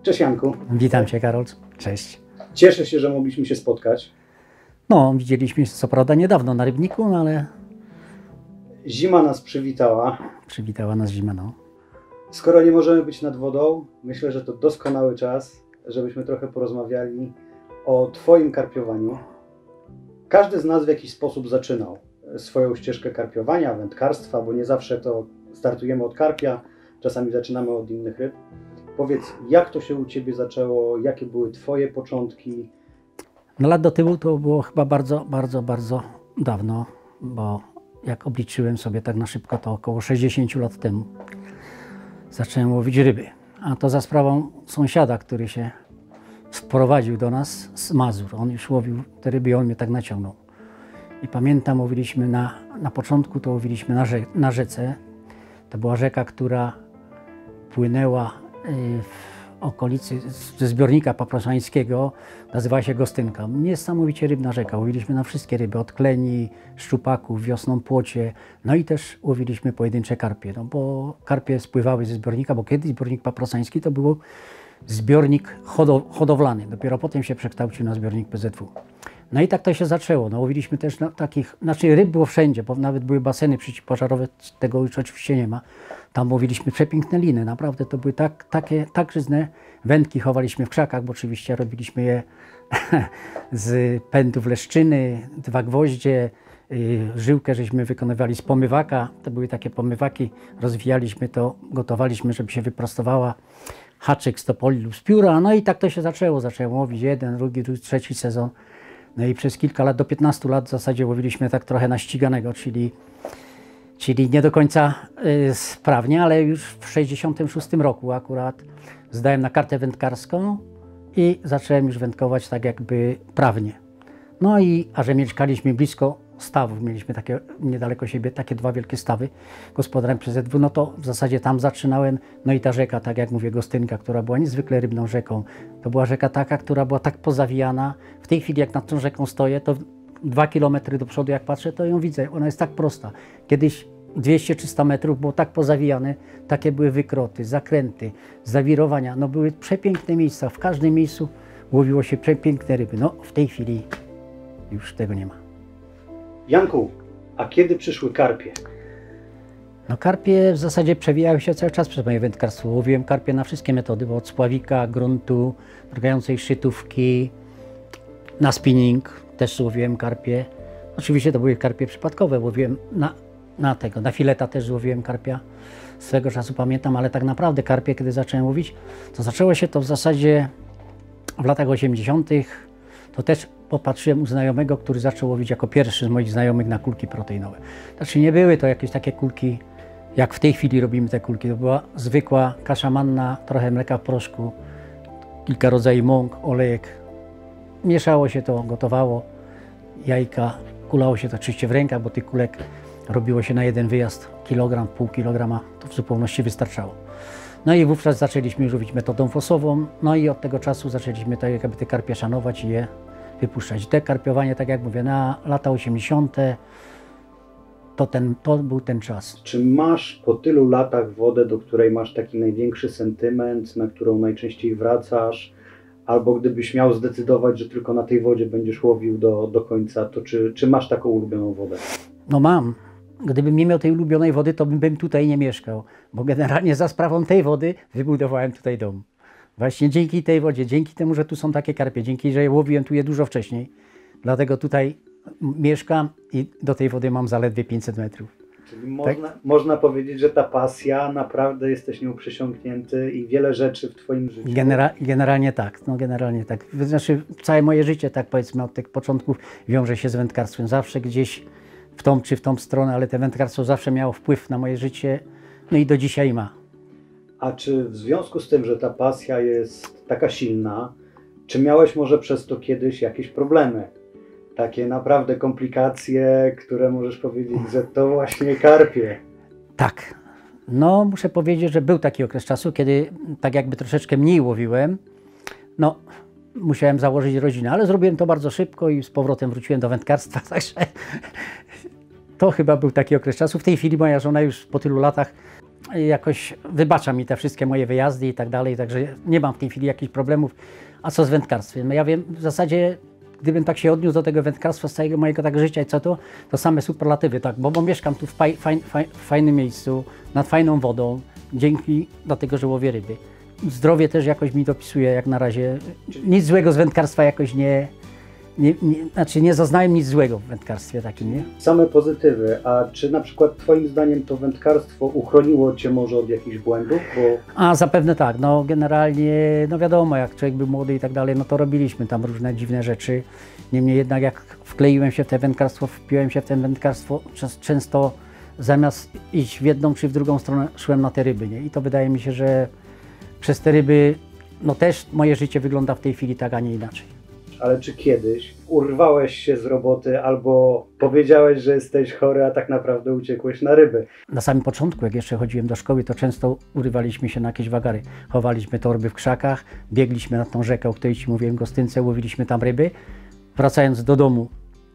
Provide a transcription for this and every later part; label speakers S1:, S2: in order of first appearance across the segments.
S1: Cześć Janku.
S2: Witam Cię, Karol. Cześć.
S1: Cieszę się, że mogliśmy się spotkać.
S2: No, widzieliśmy się co prawda niedawno na Rybniku, no ale
S1: Zima nas przywitała.
S2: przywitała nas zima, no.
S1: Skoro nie możemy być nad wodą, myślę, że to doskonały czas, żebyśmy trochę porozmawiali o Twoim karpiowaniu. Każdy z nas w jakiś sposób zaczynał swoją ścieżkę karpiowania, wędkarstwa, bo nie zawsze to startujemy od karpia, czasami zaczynamy od innych ryb. Powiedz, jak to się u Ciebie zaczęło, jakie były Twoje początki?
S2: No lat do tyłu to było chyba bardzo dawno, bo jak obliczyłem sobie tak na szybko, to około 60 lat temu zacząłem łowić ryby. A to za sprawą sąsiada, który się wprowadził do nas z Mazur. On już łowił te ryby i on mnie tak naciągnął. I pamiętam, łowiliśmy na początku to łowiliśmy na rzece. To była rzeka, która płynęła w okolicy ze zbiornika papraszańskiego, nazywała się Gostynka. Niesamowicie rybna rzeka. Łowiliśmy na wszystkie ryby, od kleni, szczupaków, wiosną płocie. No i też łowiliśmy pojedyncze karpie, no bo karpie spływały ze zbiornika, bo kiedyś zbiornik papraszański to był zbiornik hodowlany. Dopiero potem się przekształcił na zbiornik PZW. No i tak to się zaczęło. No, łowiliśmy też takich, znaczy ryb było wszędzie, bo nawet były baseny przeciwpożarowe, tego już oczywiście nie ma. Tam łowiliśmy przepiękne liny, naprawdę to były tak żyzne wędki, chowaliśmy w krzakach, bo oczywiście robiliśmy je z pędów leszczyny, 2 gwoździe, żyłkę żeśmy wykonywali z pomywaka, to były takie pomywaki, rozwijaliśmy to, gotowaliśmy, żeby się wyprostowała, haczyk z topoli lub z pióra, no i tak to się zaczęło. Zacząłem łowić jeden, drugi, trzeci sezon. No i przez kilka lat, do 15 lat w zasadzie łowiliśmy tak trochę na ściganego, czyli nie do końca sprawnie, ale już w 66 roku akurat zdałem na kartę wędkarską i zacząłem już wędkować tak jakby prawnie. No i, a że mieszkaliśmy blisko stawów, mieliśmy takie niedaleko siebie takie 2 wielkie stawy gospodarem PZW, no to w zasadzie tam zaczynałem. No i ta rzeka, tak jak mówię, Gostynka, która była niezwykle rybną rzeką. To była rzeka taka, która była tak pozawijana. W tej chwili jak nad tą rzeką stoję, to 2 kilometry do przodu jak patrzę, to ją widzę. Ona jest tak prosta. Kiedyś 200-300 metrów było tak pozawijane, takie były wykroty, zakręty, zawirowania. No były przepiękne miejsca. W każdym miejscu łowiło się przepiękne ryby. No w tej chwili już tego nie ma.
S1: Janku, a kiedy przyszły karpie?
S2: No karpie w zasadzie przewijały się cały czas przez moje wędkarstwo. Łowiłem karpie na wszystkie metody, bo od spławika, gruntu, drgającej szczytówki, na spinning też łowiłem karpie. Oczywiście to były karpie przypadkowe, łowiłem na fileta też łowiłem karpia. Swego czasu pamiętam, ale tak naprawdę karpie, kiedy zacząłem łowić, to zaczęło się to w zasadzie w latach 80. To też popatrzyłem u znajomego, który zaczął łowić jako pierwszy z moich znajomych na kulki proteinowe. Znaczy nie były to jakieś takie kulki, jak w tej chwili robimy te kulki. To była zwykła kasza manna, trochę mleka w proszku, kilka rodzajów mąk, olejek. Mieszało się to, gotowało, jajka, kulało się to oczywiście w rękach, bo tych kulek robiło się na jeden wyjazd, kilogram, pół kilograma, to w zupełności wystarczało. No i wówczas zaczęliśmy już łowić metodą fosową, no i od tego czasu zaczęliśmy tak jakby te karpie szanować i je wypuszczać. Te karpiowanie, tak jak mówię, na lata 80. to był ten czas.
S1: Czy masz po tylu latach wodę, do której masz taki największy sentyment, na którą najczęściej wracasz? Albo gdybyś miał zdecydować, że tylko na tej wodzie będziesz łowił do końca, to czy masz taką ulubioną wodę?
S2: No mam. Gdybym nie miał tej ulubionej wody, to bym tutaj nie mieszkał, bo generalnie za sprawą tej wody wybudowałem tutaj dom. Właśnie dzięki tej wodzie, dzięki temu, że tu są takie karpie, dzięki, że łowiłem tu je dużo wcześniej, dlatego tutaj mieszkam i do tej wody mam zaledwie 500 metrów.
S1: Czyli można powiedzieć, że ta pasja, naprawdę jesteś nią przysiągnięty i wiele rzeczy w Twoim życiu.
S2: Generalnie tak, no generalnie tak. Znaczy całe moje życie, tak powiedzmy od tych początków, wiąże się z wędkarstwem. Zawsze gdzieś w tą czy w tą stronę, ale te wędkarstwo zawsze miało wpływ na moje życie, no i do dzisiaj ma.
S1: A czy w związku z tym, że ta pasja jest taka silna, czy miałeś może przez to kiedyś jakieś problemy? Takie naprawdę komplikacje, które możesz powiedzieć, że to właśnie karpie.
S2: Tak. No muszę powiedzieć, że był taki okres czasu, kiedy tak jakby troszeczkę mniej łowiłem. No musiałem założyć rodzinę, ale zrobiłem to bardzo szybko i z powrotem wróciłem do wędkarstwa, także to chyba był taki okres czasu. W tej chwili moja żona już po tylu latach jakoś wybacza mi te wszystkie moje wyjazdy i tak dalej, także nie mam w tej chwili jakichś problemów. A co z wędkarstwem? No ja wiem, w zasadzie gdybym tak się odniósł do tego wędkarstwa z całego mojego tak życia i co to same superlatywy, tak, bo mieszkam tu w fajnym miejscu, nad fajną wodą, dzięki dlatego, że łowię ryby. Zdrowie też jakoś mi dopisuje jak na razie. Nic złego z wędkarstwa jakoś nie zaznałem nic złego w wędkarstwie takim, nie?
S1: Same pozytywy, a czy na przykład Twoim zdaniem to wędkarstwo uchroniło Cię może od jakichś błędów?
S2: A zapewne tak, no generalnie, no wiadomo, jak człowiek był młody i tak dalej, no to robiliśmy tam różne dziwne rzeczy. Niemniej jednak jak wkleiłem się w te wędkarstwo, wpiłem się w te wędkarstwo, często zamiast iść w jedną czy w drugą stronę szłem na te ryby, nie? I to wydaje mi się, że przez te ryby, no też moje życie wygląda w tej chwili tak, a nie inaczej.
S1: Ale czy kiedyś urwałeś się z roboty albo powiedziałeś, że jesteś chory, a tak naprawdę uciekłeś na ryby?
S2: Na samym początku, jak jeszcze chodziłem do szkoły, to często urywaliśmy się na jakieś wagary. Chowaliśmy torby w krzakach, biegliśmy na tą rzekę, o której Ci mówiłem, Gostynce, łowiliśmy tam ryby. Wracając do domu,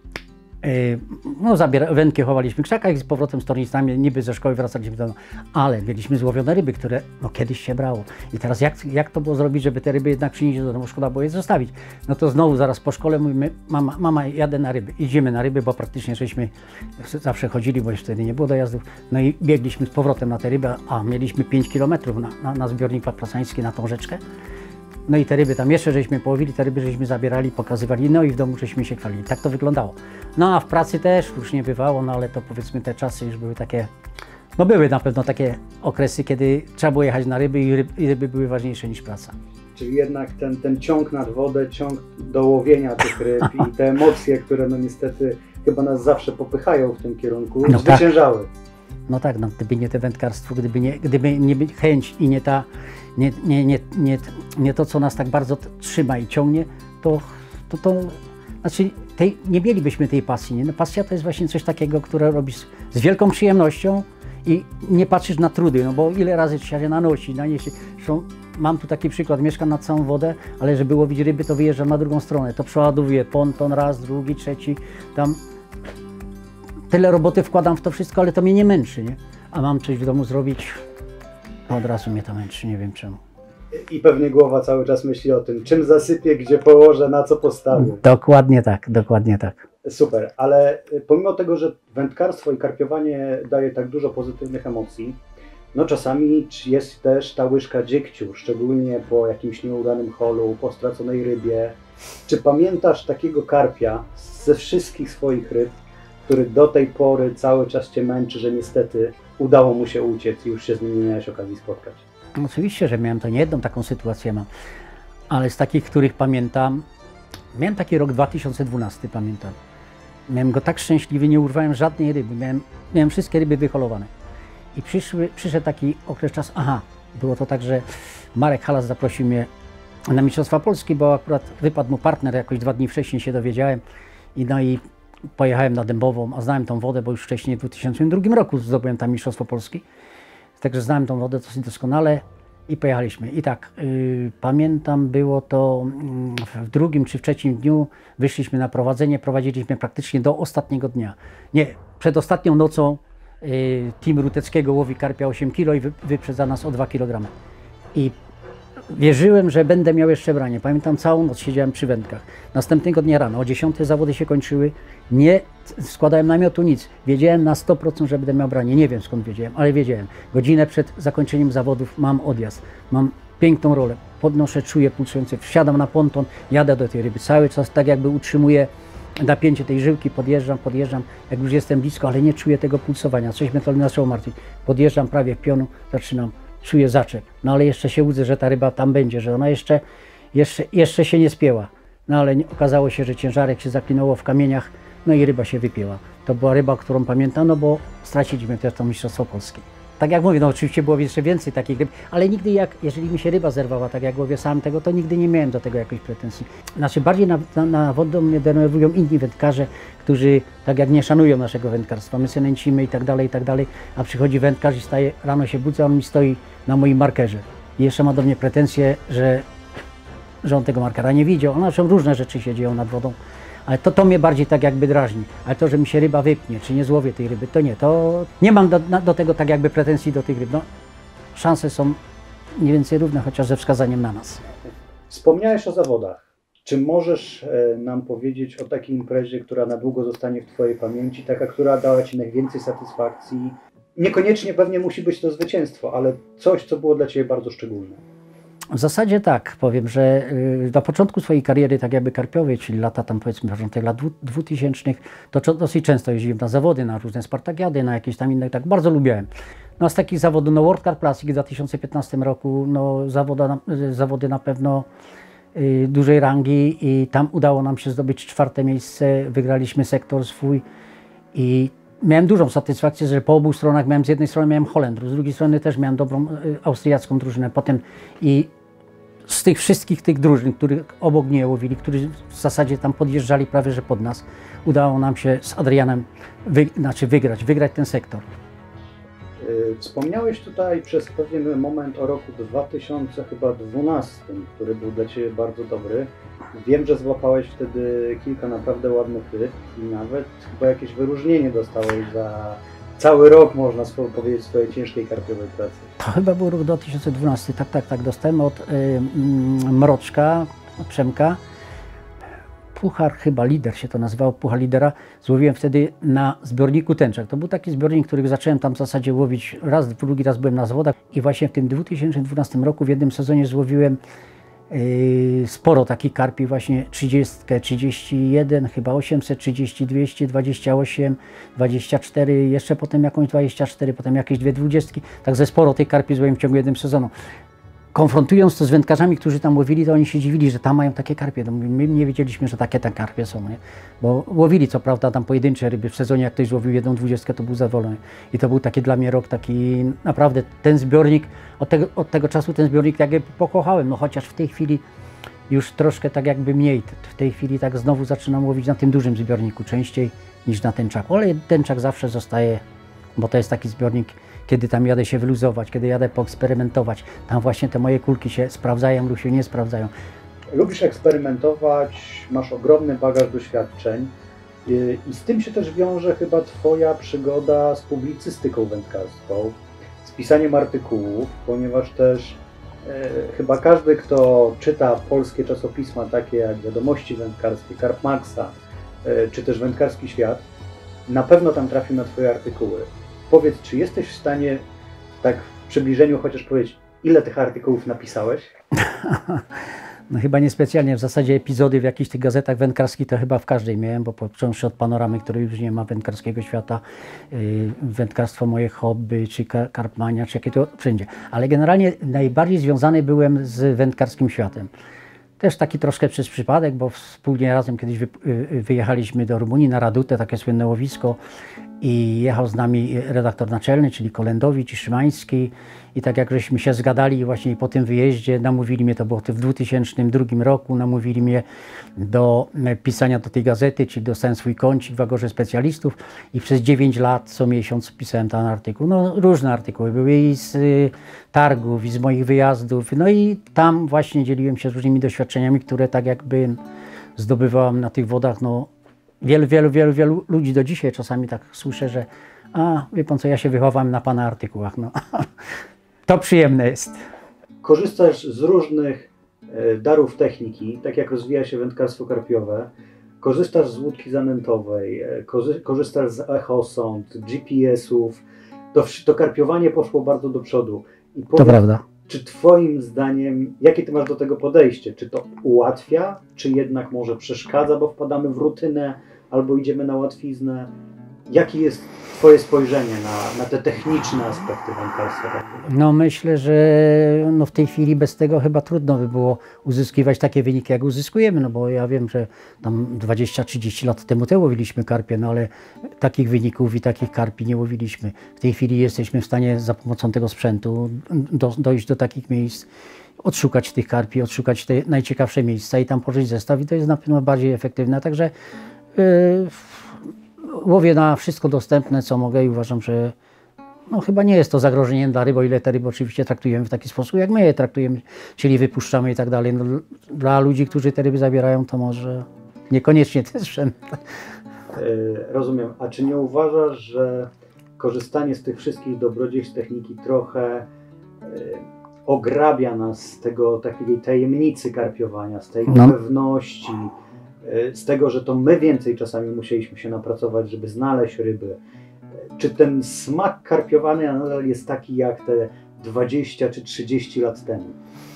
S2: no wędki chowaliśmy w krzakach i z powrotem z tornicami, niby ze szkoły wracaliśmy do domu. Ale mieliśmy złowione ryby, które no, kiedyś się brało. I teraz jak to było zrobić, żeby te ryby jednak przynieść do domu? Szkoda było je zostawić. No to znowu zaraz po szkole mówimy, mama jadę na ryby. Idziemy na ryby, bo praktycznie żeśmy zawsze chodzili, bo już wtedy nie było dojazdów. No i biegliśmy z powrotem na te ryby, a mieliśmy 5 km na zbiornik Paprasański, na tą rzeczkę. No i te ryby tam jeszcze żeśmy połowili, te ryby żeśmy zabierali, pokazywali, no i w domu żeśmy się chwalili. Tak to wyglądało. No a w pracy też już nie bywało, no ale to powiedzmy te czasy już były takie, no były na pewno takie okresy, kiedy trzeba było jechać na ryby i ryby były ważniejsze niż praca.
S1: Czyli jednak ten ciąg nad wodę, ciąg do łowienia tych ryb i te emocje, które no niestety chyba nas zawsze popychają w tym kierunku,
S2: no
S1: zwyciężały.
S2: Tak. No tak, no gdyby nie te wędkarstwo, gdyby nie chęć i nie to, co nas tak bardzo trzyma i ciągnie, to znaczy nie mielibyśmy tej pasji. Nie? No, pasja to jest właśnie coś takiego, które robisz z wielką przyjemnością i nie patrzysz na trudy, no bo ile razy trzeba się nanosi, naniesie. Zresztą mam tu taki przykład, mieszkam nad całą wodę, ale żeby łowić ryby, to wyjeżdżam na drugą stronę, to przeładowuję ponton raz, drugi, trzeci, tam tyle roboty wkładam w to wszystko, ale to mnie nie męczy, nie? A mam coś w domu zrobić, to od razu mnie to męczy, nie wiem czemu.
S1: I pewnie głowa cały czas myśli o tym, czym zasypię, gdzie położę, na co postawię.
S2: Dokładnie tak, dokładnie tak.
S1: Super, ale pomimo tego, że wędkarstwo i karpiowanie daje tak dużo pozytywnych emocji, no czasami jest też ta łyżka dziegciu, szczególnie po jakimś nieudanym holu, po straconej rybie. Czy pamiętasz takiego karpia ze wszystkich swoich ryb, który do tej pory cały czas Cię męczy, że niestety udało mu się uciec i już się z nim nie miałeś okazji spotkać?
S2: Oczywiście, że miałem to nie jedną taką sytuację mam, ale z takich, których pamiętam, miałem taki rok 2012, pamiętam. Miałem go tak szczęśliwy, nie urwałem żadnej ryby, miałem wszystkie ryby wyholowane. I przyszedł taki okres czasu, było to tak, że Marek Halas zaprosił mnie na Mistrzostwa Polski, bo akurat wypadł mu partner, jakoś 2 dni wcześniej się dowiedziałem i pojechałem na Dębową, a znałem tą wodę, bo już wcześniej w 2002 roku zdobyłem tam Mistrzostwo Polski. Także znałem tą wodę dosyć doskonale i pojechaliśmy. I tak, pamiętam, było to w drugim czy w trzecim dniu wyszliśmy na prowadzenie, prowadziliśmy praktycznie do ostatniego dnia. Nie, przed ostatnią nocą team Ruteckiego łowi karpia 8 kg i wyprzedza nas o 2 kg. I wierzyłem, że będę miał jeszcze branie. Pamiętam, całą noc siedziałem przy wędkach. Następnego dnia rano, o 10 zawody się kończyły, nie składałem namiotu, nic. Wiedziałem na 100%, że będę miał branie. Nie wiem skąd wiedziałem, ale wiedziałem. Godzinę przed zakończeniem zawodów mam odjazd. Mam piękną rolę. Podnoszę, czuję pulsujące, wsiadam na ponton, jadę do tej ryby. Cały czas tak jakby utrzymuję napięcie tej żyłki, podjeżdżam, jak już jestem blisko, ale nie czuję tego pulsowania. Coś mnie to zaczęło martwić. Podjeżdżam prawie w pionu, zaczynam, czuję zaczep. No ale jeszcze się łudzę, że ta ryba tam będzie, że ona jeszcze się nie spięła. No ale okazało się, że ciężarek się zaklinował w kamieniach, no i ryba się wypięła. To była ryba, którą pamiętano, bo straciliśmy też to Mistrzostwo Polskie. Tak jak mówię, no oczywiście było jeszcze więcej takich ryb, ale nigdy jeżeli mi się ryba zerwała, tak jak łowię sam tego, to nigdy nie miałem do tego jakiejś pretensji. Znaczy bardziej na wodę mnie denerwują inni wędkarze, którzy tak jak nie szanują naszego wędkarstwa. My się nęcimy i tak dalej, a przychodzi wędkarz i staje, rano się budzę, on mi stoi na moim markerze. I jeszcze ma do mnie pretensje, że on tego markera nie widział. Znaczy różne rzeczy się dzieją nad wodą. Ale to mnie bardziej tak jakby drażni. Ale to, że mi się ryba wypnie, czy nie złowię tej ryby, to nie. To nie mam do tego tak jakby pretensji do tych ryb. No, szanse są mniej więcej równe, chociaż ze wskazaniem na nas.
S1: Wspomniałeś o zawodach. Czy możesz nam powiedzieć o takiej imprezie, która na długo zostanie w Twojej pamięci, taka, która dała Ci najwięcej satysfakcji? Niekoniecznie pewnie musi być to zwycięstwo, ale coś, co było dla Ciebie bardzo szczególne.
S2: W zasadzie tak, powiem, że na początku swojej kariery tak jakby karpiowej, czyli lata tam powiedzmy początek lat 2000, to dosyć często jeździłem na zawody, na różne spartakiady, na jakieś tam inne, tak bardzo lubiłem. No z takich zawodów, no World Cup Classic w 2015 roku, no zawody na pewno dużej rangi i tam udało nam się zdobyć 4. miejsce, wygraliśmy sektor swój i miałem dużą satysfakcję, że po obu stronach miałem, z jednej strony miałem Holendrów, z drugiej strony też miałem dobrą austriacką drużynę potem i z tych wszystkich tych drużyn, których obok mnie łowili, którzy w zasadzie tam podjeżdżali prawie że pod nas, udało nam się z Adrianem wygrać ten sektor.
S1: Wspomniałeś tutaj przez pewien moment o roku 2012, który był dla Ciebie bardzo dobry. Wiem, że złapałeś wtedy kilka naprawdę ładnych ryb i nawet chyba jakieś wyróżnienie dostałeś za cały rok, można powiedzieć, swojej ciężkiej karpiowej pracy.
S2: To chyba był rok 2012, tak. Dostałem od Mroczka, od Przemka. Puchar chyba Lider się to nazywało, Puchar Lidera. Złowiłem wtedy na zbiorniku Tęczak. To był taki zbiornik, który zacząłem tam w zasadzie łowić raz, drugi raz byłem na zawodach i właśnie w tym 2012 roku w jednym sezonie złowiłem sporo takich karpi, właśnie 30, 31, chyba 800, 30, 200, 28, 24, jeszcze potem jakąś 24, potem jakieś 2 20. Także sporo tych karpi złowiłem w ciągu jednym sezonu. Konfrontując to z wędkarzami, którzy tam łowili, to oni się dziwili, że tam mają takie karpie. My nie wiedzieliśmy, że takie karpie są, nie? Bo łowili co prawda tam pojedyncze ryby. W sezonie jak ktoś złowił 1 20, to był zadowolony. I to był taki dla mnie rok taki, naprawdę ten zbiornik, od tego czasu ten zbiornik tak jakby pokochałem, no chociaż w tej chwili już troszkę tak jakby mniej. W tej chwili tak znowu zaczynam łowić na tym dużym zbiorniku, częściej niż na tęczaku. Ale tęczak zawsze zostaje, bo to jest taki zbiornik, kiedy tam jadę się wyluzować, kiedy jadę poeksperymentować. Tam właśnie te moje kulki się sprawdzają lub się nie sprawdzają.
S1: Lubisz eksperymentować, masz ogromny bagaż doświadczeń i z tym się też wiąże chyba Twoja przygoda z publicystyką wędkarską, z pisaniem artykułów, ponieważ też chyba każdy, kto czyta polskie czasopisma takie jak Wiadomości Wędkarskie, Karp Maxa, czy też Wędkarski Świat, na pewno tam trafił na Twoje artykuły. Powiedz, czy jesteś w stanie tak w przybliżeniu chociaż powiedzieć, ile tych artykułów napisałeś?
S2: No chyba niespecjalnie, w zasadzie epizody w jakichś tych gazetach wędkarskich to chyba w każdej miałem, bo począwszy od Panoramy, której już nie ma, Wędkarskiego Świata, Wędkarstwo Moje Hobby, czy Karpmania, czy jakie to wszędzie. Ale generalnie najbardziej związany byłem z Wędkarskim Światem. Też taki troszkę przez przypadek, bo wspólnie razem kiedyś wyjechaliśmy do Rumunii na Radutę, takie słynne łowisko i jechał z nami redaktor naczelny, czyli Kolendowicz i Szymański i tak jak żeśmy się zgadali właśnie po tym wyjeździe, namówili mnie, to było w 2002 roku, namówili mnie do pisania do tej gazety, czyli dostałem swój kącik w Agorze Specjalistów i przez 9 lat co miesiąc pisałem ten artykuł. No różne artykuły były i z targów, i z moich wyjazdów, no i tam właśnie dzieliłem się z różnymi doświadczeniami, które tak jakby zdobywałem na tych wodach, no wielu ludzi do dzisiaj czasami tak słyszę, że wie pan co, ja się wychowałem na pana artykułach, no. To przyjemne jest.
S1: Korzystasz z różnych darów techniki, tak jak rozwija się wędkarstwo karpiowe. Korzystasz z łódki zanętowej, korzystasz z echosond, GPS-ów. To karpiowanie poszło bardzo do przodu. I powiedz,
S2: to prawda.
S1: Czy Twoim zdaniem, jakie Ty masz do tego podejście? Czy to ułatwia, czy jednak może przeszkadza, bo wpadamy w rutynę albo idziemy na łatwiznę? Jakie jest Twoje spojrzenie na te techniczne aspekty wędkarstwa?
S2: No myślę, że w tej chwili bez tego chyba trudno by było uzyskiwać takie wyniki, jak uzyskujemy, no bo ja wiem, że tam 20-30 lat temu łowiliśmy karpie, no ale takich wyników i takich karpi nie łowiliśmy. W tej chwili jesteśmy w stanie za pomocą tego sprzętu dojść do takich miejsc, odszukać tych karpi, odszukać te najciekawsze miejsca i tam położyć zestaw i to jest na pewno bardziej efektywne, także łowię na wszystko dostępne, co mogę i uważam, że chyba nie jest to zagrożeniem dla ryb, o ile te ryby oczywiście traktujemy w taki sposób, jak my je traktujemy, czyli wypuszczamy i tak dalej. No, dla ludzi, którzy te ryby zabierają, to może niekoniecznie ten sprzęt.
S1: Rozumiem. A czy nie uważasz, że korzystanie z tych wszystkich dobrodziejstw techniki trochę ograbia nas z tego takiej tajemnicy karpiowania, z tej
S2: No.
S1: pewności, z tego, że to my więcej czasami musieliśmy się napracować, żeby znaleźć ryby. Czy ten smak karpiowania nadal jest taki jak te 20 czy 30 lat temu?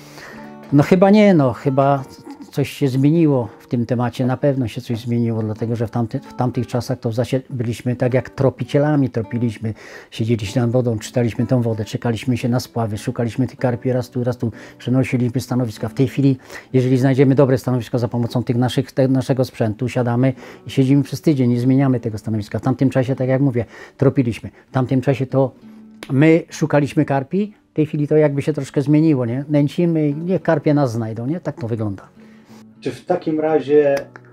S2: No chyba nie, no chyba coś się zmieniło w tym temacie, na pewno się coś zmieniło, dlatego że w tamtych czasach to w zasadzie byliśmy tak jak tropicielami, tropiliśmy, siedzieliśmy nad wodą, czytaliśmy tą wodę, czekaliśmy się na spławy, szukaliśmy tych karpi raz tu, przenosiliśmy stanowiska. W tej chwili, jeżeli znajdziemy dobre stanowisko za pomocą naszego sprzętu, siadamy i siedzimy przez tydzień, nie zmieniamy tego stanowiska. W tamtym czasie, tak jak mówię, tropiliśmy. W tamtym czasie to my szukaliśmy karpi, w tej chwili to jakby się troszkę zmieniło, nie? Nęcimy i niech karpie nas znajdą, nie? Tak to wygląda.
S1: Czy w takim razie,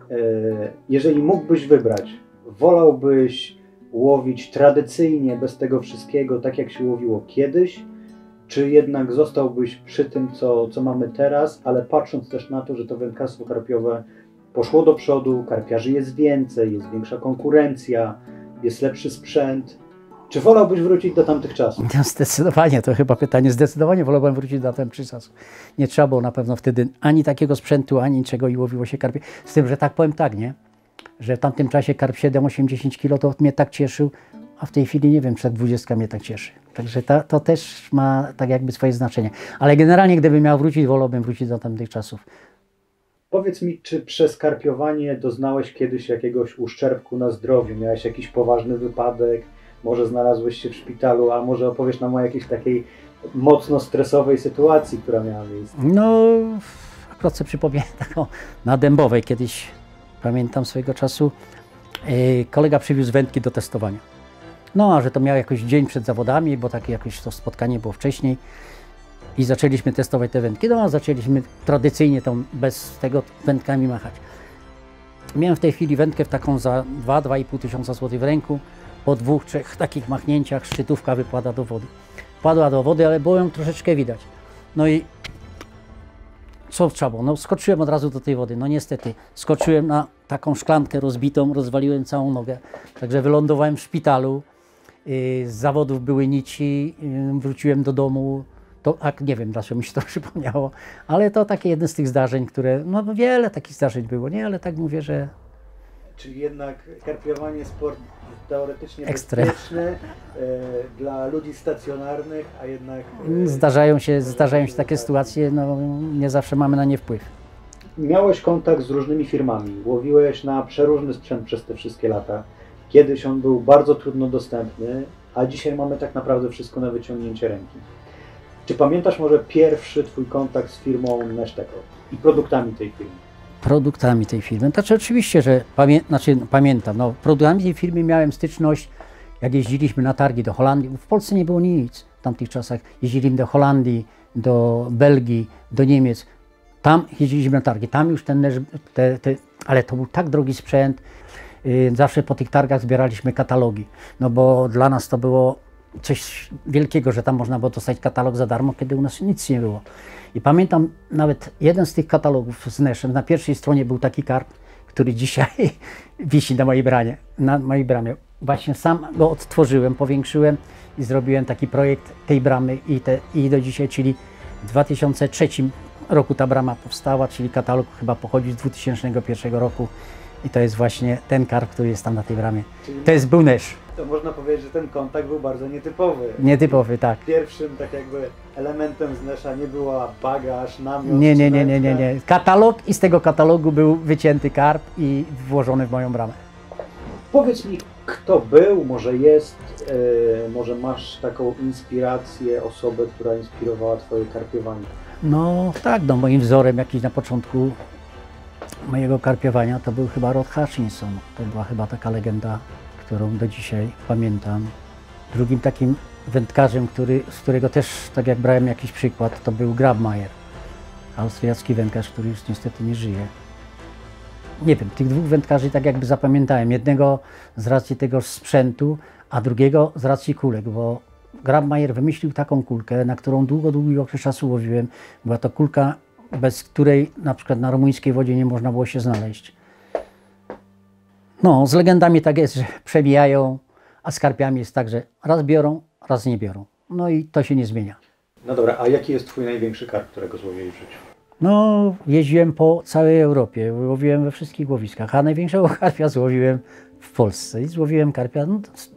S1: jeżeli mógłbyś wybrać, wolałbyś łowić tradycyjnie, bez tego wszystkiego, tak jak się łowiło kiedyś, czy jednak zostałbyś przy tym, co mamy teraz, ale patrząc też na to, że to wędkarstwo karpiowe poszło do przodu, karpiarzy jest więcej, jest większa konkurencja, jest lepszy sprzęt, czy wolałbyś wrócić do tamtych czasów?
S2: No, zdecydowanie, to chyba pytanie. Zdecydowanie wolałbym wrócić do tamtych czasów. Nie trzeba było na pewno wtedy ani takiego sprzętu, ani niczego i łowiło się karpie. Z tym, że tak powiem tak, nie? Że w tamtym czasie karp 7, 8, 10 kilo to mnie tak cieszył, a w tej chwili nie wiem, czy tak 20 mnie tak cieszy. Także to też ma tak jakby swoje znaczenie. Ale generalnie, gdybym miał wrócić, wolałbym wrócić do tamtych czasów.
S1: Powiedz mi, czy przez karpiowanie doznałeś kiedyś jakiegoś uszczerbku na zdrowiu? Miałeś jakiś poważny wypadek? Może znalazłeś się w szpitalu, a może opowiesz nam o jakiejś takiej mocno stresowej sytuacji, która miała miejsce?
S2: No, akurat sobie przypomnę taką na Dębowej kiedyś, pamiętam swojego czasu, kolega przywiózł wędki do testowania. No, a że to miał jakoś dzień przed zawodami, bo takie jakoś to spotkanie było wcześniej i zaczęliśmy testować te wędki. No, a zaczęliśmy tradycyjnie tą bez tego wędkami machać. Miałem w tej chwili wędkę w taką za 2–2,5 tysiąca złotych w ręku. Po 2–3 takich machnięciach szczytówka wypada do wody. Wpadła do wody, ale było ją troszeczkę widać. No i co trzeba było? No skoczyłem od razu do tej wody. No niestety, skoczyłem na taką szklankę rozbitą, rozwaliłem całą nogę. Także wylądowałem w szpitalu. Z zawodów były nici, wróciłem do domu. To, nie wiem, dlaczego mi się to przypomniało, ale to takie jedno z tych zdarzeń, które, no wiele takich zdarzeń było, nie? Ale tak mówię, że...
S1: Czyli jednak karpiowanie sport teoretycznie
S2: Ekstra.
S1: bezpieczny dla ludzi stacjonarnych, a jednak...
S2: Zdarzają się takie sytuacje, no nie zawsze mamy na nie wpływ.
S1: Miałeś kontakt z różnymi firmami, łowiłeś na przeróżny sprzęt przez te wszystkie lata. Kiedyś on był bardzo trudno dostępny, a dzisiaj mamy tak naprawdę wszystko na wyciągnięcie ręki. Czy pamiętasz może pierwszy Twój kontakt z firmą Neszteko i produktami tej firmy?
S2: Produktami tej firmy? Znaczy oczywiście, że pamiętam. No, produktami tej firmy miałem styczność, jak jeździliśmy na targi do Holandii. W Polsce nie było nic w tamtych czasach. Jeździliśmy do Holandii, do Belgii, do Niemiec. Tam jeździliśmy na targi. Tam już ale to był tak drogi sprzęt. Zawsze po tych targach zbieraliśmy katalogi. No bo dla nas to było coś wielkiego, że tam można było dostać katalog za darmo, kiedy u nas nic nie było. I pamiętam nawet jeden z tych katalogów z Neszem, na pierwszej stronie był taki karp, który dzisiaj wisi na mojej bramie. Właśnie sam go odtworzyłem, powiększyłem i zrobiłem taki projekt tej bramy i do dzisiaj, czyli w 2003 roku ta brama powstała, czyli katalog chyba pochodzi z 2001 roku i to jest właśnie ten karp, który jest tam na tej bramie.
S1: Czyli
S2: był Nesz.
S1: to można powiedzieć, że ten kontakt był bardzo nietypowy.
S2: Nietypowy, tak.
S1: Pierwszym tak jakby elementem z Nesza nie była bagaż, namiot.
S2: Nie. Katalog i z tego katalogu był wycięty karp i włożony w moją bramę.
S1: Powiedz mi, kto był, może jest, może masz taką inspirację, osobę, która inspirowała Twoje karpiowanie?
S2: No tak, no moim wzorem jakiś na początku mojego karpiowania to był chyba Rod Hutchinson. To była chyba taka legenda, którą do dzisiaj pamiętam. Drugim takim wędkarzem, z którego też tak jak brałem jakiś przykład, to był Grabmaier. Austriacki wędkarz, który już niestety nie żyje. Nie wiem, tych dwóch wędkarzy tak jakby zapamiętałem. Jednego z racji tego sprzętu, a drugiego z racji kulek, bo Grabmaier wymyślił taką kulkę, na którą długi okres czasu łowiłem. Była to kulka, bez której na przykład na rumuńskiej wodzie nie można było się znaleźć. No, z legendami tak jest, że przebijają, a z karpiami jest tak, że raz biorą, raz nie biorą. No i to się nie zmienia.
S1: No dobra, a jaki jest Twój największy karp, którego złowiłeś w życiu?
S2: No, jeździłem po całej Europie, łowiłem we wszystkich łowiskach, a największego karpia złowiłem w Polsce. I złowiłem karpia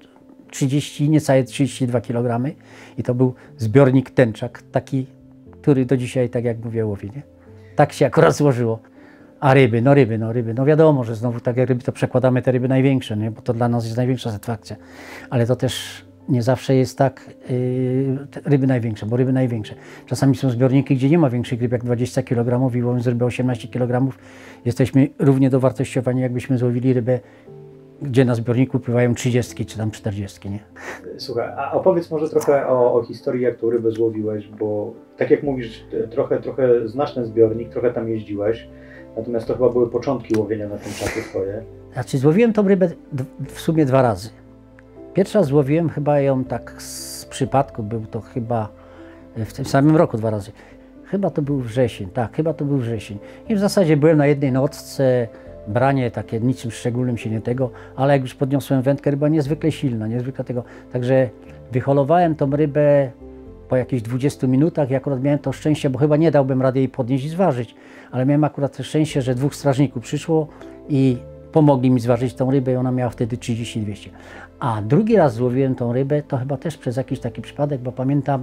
S2: 30, niecałe 32 kg i to był zbiornik tęczak, taki, który do dzisiaj, tak jak mówię, łowię, nie? Tak się akurat złożyło. A ryby, no wiadomo, że znowu tak jak ryby, to przekładamy te ryby największe, nie? Bo to dla nas jest największa satysfakcja. Ale to też nie zawsze jest tak, ryby największe, bo ryby największe. Czasami są zbiorniki, gdzie nie ma większych ryb jak 20 kg i łowiąc rybę 18 kg, jesteśmy równie dowartościowani, jakbyśmy złowili rybę, gdzie na zbiorniku pływają 30 czy tam 40, nie?
S1: Słuchaj, a opowiedz może trochę o historii, jak tą rybę złowiłeś, bo tak jak mówisz, trochę znasz ten zbiornik, trochę tam jeździłeś, natomiast to chyba były początki łowienia na tym czasie twoje.
S2: Znaczy złowiłem tą rybę w sumie 2 razy. Pierwszy raz złowiłem chyba ją tak z przypadku, był to chyba w tym samym roku 2 razy. Chyba to był wrzesień, tak, chyba to był wrzesień. I w zasadzie byłem na jednej nocce, branie takie niczym szczególnym się nie tego, ale jak już podniosłem wędkę, ryba niezwykle silna, niezwykle tego. Także wyholowałem tą rybę po jakichś 20 minutach i akurat miałem to szczęście, bo chyba nie dałbym rady jej podnieść i zważyć, ale miałem akurat to szczęście, że 2 strażników przyszło i pomogli mi zważyć tą rybę i ona miała wtedy 30-200. A drugi raz złowiłem tą rybę, to chyba też przez jakiś taki przypadek, bo pamiętam,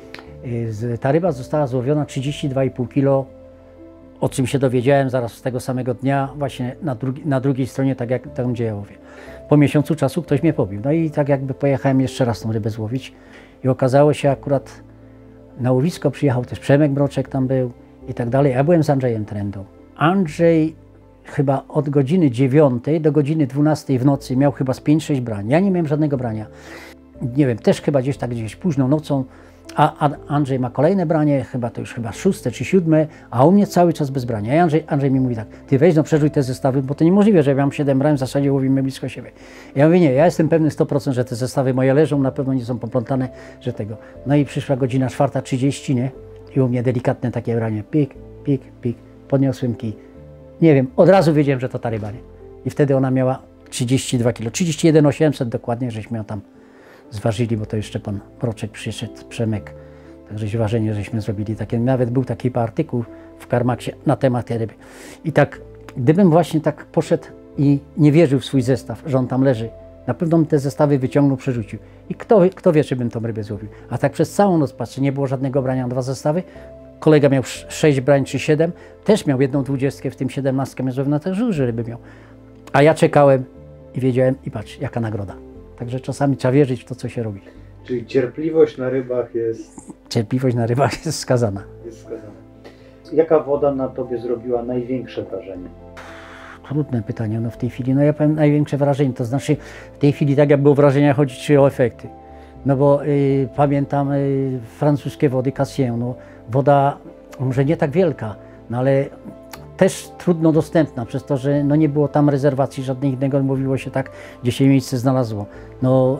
S2: ta ryba została złowiona 32,5 kg, o czym się dowiedziałem zaraz z tego samego dnia, właśnie na drugiej stronie, tak jak tam, gdzie ja łowię. Po miesiącu czasu ktoś mnie pobił. No i tak jakby pojechałem jeszcze raz tą rybę złowić i okazało się akurat, na łowisko przyjechał też Przemek Mroczek tam był i tak dalej. Ja byłem z Andrzejem Trendą. Andrzej chyba od godziny 9 do godziny 12 w nocy miał chyba z 5-6 brań. Ja nie miałem żadnego brania. Nie wiem, też chyba gdzieś późną nocą, a Andrzej ma kolejne branie, chyba to już chyba 6 czy 7, a u mnie cały czas bez brania. I Andrzej mi mówi tak, ty weź no przerzuj te zestawy, bo to niemożliwe, że ja mam 7 brań, w zasadzie łowimy blisko siebie. Ja mówię nie, ja jestem pewny 100%, że te zestawy moje leżą, na pewno nie są poplątane, że tego. No i przyszła godzina 4:30, nie? I u mnie delikatne takie branie, pik, pik, pik, podniosłem kij. Nie wiem, od razu wiedziałem, że to ta ryba, nie? I wtedy ona miała 32 kg, 31 800 dokładnie, żeśmy ją tam zważyli, bo to jeszcze pan Mroczek przyszedł, Przemek. Także ważenie żeśmy zrobili takie, nawet był taki artykuł w Karmaksie na temat tej ryby. I tak, gdybym właśnie tak poszedł i nie wierzył w swój zestaw, że on tam leży, na pewno bym te zestawy wyciągnął, przerzucił. I kto wie, czy bym tą rybę złowił. A tak przez całą noc, patrzę, nie było żadnego brania na 2 zestawy. Kolega miał 6 brań czy 7, też miał jedną 20, w tym 17 miał złowiona, też duże ryby miał. A ja czekałem i wiedziałem, i patrz, jaka nagroda. Także czasami trzeba wierzyć w to, co się robi.
S1: Czyli cierpliwość na rybach jest...
S2: Cierpliwość na rybach jest skazana.
S1: Jest skazana. Jaka woda na Tobie zrobiła największe wrażenie?
S2: Trudne pytanie, no w tej chwili, no ja powiem największe wrażenie, to znaczy w tej chwili tak jak było wrażenia, chodzi czy o efekty. No bo pamiętam francuskie wody Cassien, no woda może nie tak wielka, no ale też trudno dostępna, przez to, że no nie było tam rezerwacji żadnej innego, mówiło się tak, gdzie się miejsce znalazło. No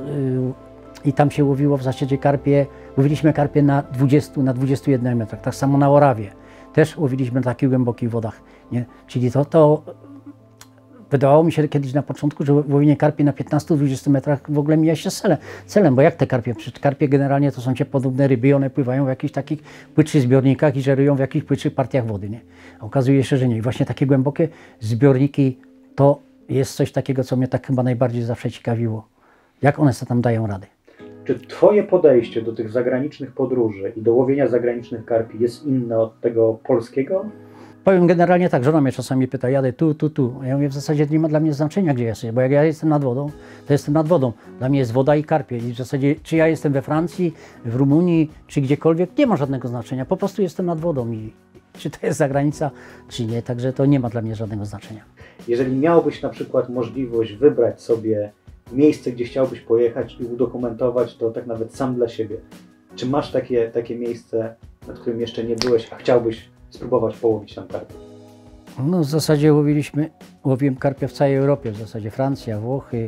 S2: i tam się łowiło w zasadzie karpie, łowiliśmy karpie na 20, na 21 metrach, tak samo na Orawie. Też łowiliśmy na takich głębokich wodach, nie? Czyli to wydawało mi się kiedyś na początku, że łowienie karpi na 15-20 metrach w ogóle mija się celem, bo jak te karpie? Przecież karpie generalnie to są ciepłodobne ryby i one pływają w jakichś takich płytszych zbiornikach i żerują w jakichś płytszych partiach wody, nie? A okazuje się, że nie. I właśnie takie głębokie zbiorniki to jest coś takiego, co mnie tak chyba najbardziej zawsze ciekawiło. Jak one sobie tam dają radę?
S1: Czy Twoje podejście do tych zagranicznych podróży i do łowienia zagranicznych karpi jest inne od tego polskiego?
S2: Powiem generalnie tak, żona mnie czasami pyta, jadę tu. A ja mówię, w zasadzie nie ma dla mnie znaczenia, gdzie jesteś, bo jak ja jestem nad wodą, to jestem nad wodą. Dla mnie jest woda i karpie. I w zasadzie, czy ja jestem we Francji, w Rumunii, czy gdziekolwiek, nie ma żadnego znaczenia. Po prostu jestem nad wodą i czy to jest zagranica, czy nie. Także to nie ma dla mnie żadnego znaczenia.
S1: Jeżeli miałbyś na przykład możliwość wybrać sobie miejsce, gdzie chciałbyś pojechać i udokumentować to tak nawet sam dla siebie, czy masz takie miejsce, nad którym jeszcze nie byłeś, a chciałbyś spróbować połowić tam karpia?
S2: No w zasadzie łowiłem karpia w całej Europie, w zasadzie Francja, Włochy.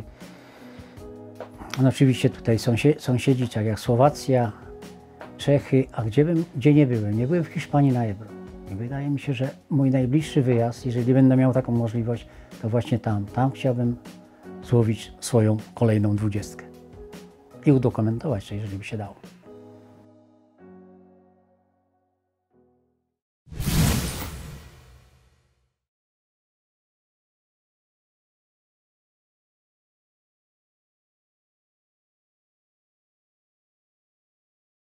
S2: No oczywiście tutaj sąsiedzi, tak jak Słowacja, Czechy, a gdzie nie byłem? Nie byłem w Hiszpanii na Ebro. I wydaje mi się, że mój najbliższy wyjazd, jeżeli będę miał taką możliwość, to właśnie tam. Tam chciałbym złowić swoją kolejną 20 i udokumentować to, jeżeli by się dało.